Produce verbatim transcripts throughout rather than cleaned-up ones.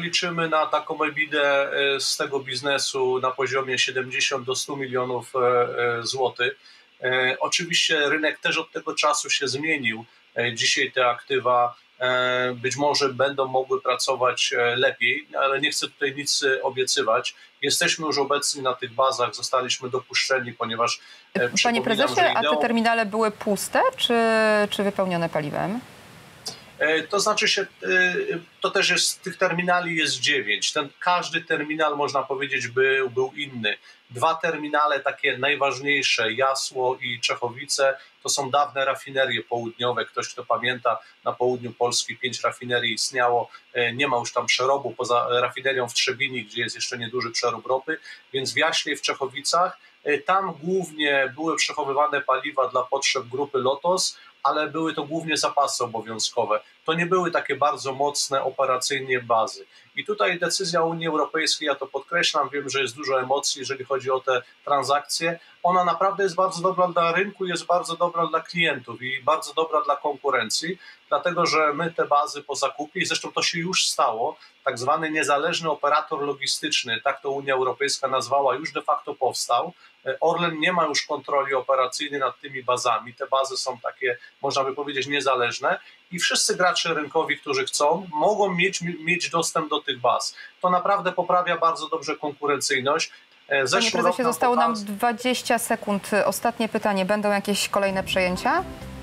liczymy na taką ebidę z tego biznesu na poziomie siedemdziesiąt do stu milionów złotych. Oczywiście rynek też od tego czasu się zmienił. Dzisiaj te aktywa być może będą mogły pracować lepiej, ale nie chcę tutaj nic obiecywać. Jesteśmy już obecni na tych bazach, zostaliśmy dopuszczeni, ponieważ... Panie prezesie, a te terminale były puste czy, czy wypełnione paliwem? To znaczy się, to też jest, tych terminali jest dziewięć. Ten, każdy terminal, można powiedzieć, był, był inny. Dwa terminale takie najważniejsze, Jasło i Czechowice, to są dawne rafinerie południowe. Ktoś, kto pamięta, na południu Polski pięć rafinerii istniało. Nie ma już tam przerobu, poza rafinerią w Trzebini, gdzie jest jeszcze nieduży przerób ropy, więc w Jaśle i w Czechowicach. Tam głównie były przechowywane paliwa dla potrzeb grupy Lotos, ale były to głównie zapasy obowiązkowe. To nie były takie bardzo mocne operacyjnie bazy. I tutaj decyzja Unii Europejskiej, ja to podkreślam, wiem, że jest dużo emocji, jeżeli chodzi o te transakcje. Ona naprawdę jest bardzo dobra dla rynku, jest bardzo dobra dla klientów i bardzo dobra dla konkurencji, dlatego że my te bazy po zakupie, i zresztą to się już stało, tak zwany niezależny operator logistyczny, tak to Unia Europejska nazwała, już de facto powstał. Orlen nie ma już kontroli operacyjnej nad tymi bazami. Te bazy są takie, można by powiedzieć, niezależne i wszyscy gracze rynkowi, którzy chcą, mogą mieć, mieć dostęp do tych baz. To naprawdę poprawia bardzo dobrze konkurencyjność. Zeszły Panie prezesie, zostało nam dwadzieścia sekund. Ostatnie pytanie. Będą jakieś kolejne przejęcia?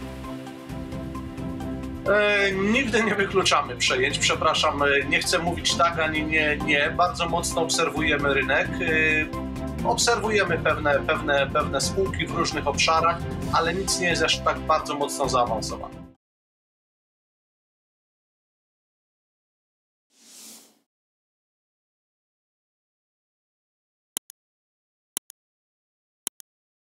E, nigdy nie wykluczamy przejęć, przepraszam, nie chcę mówić tak ani nie, nie. Bardzo mocno obserwujemy rynek. E, Obserwujemy pewne, pewne, pewne spółki w różnych obszarach, ale nic nie jest aż tak bardzo mocno zaawansowane.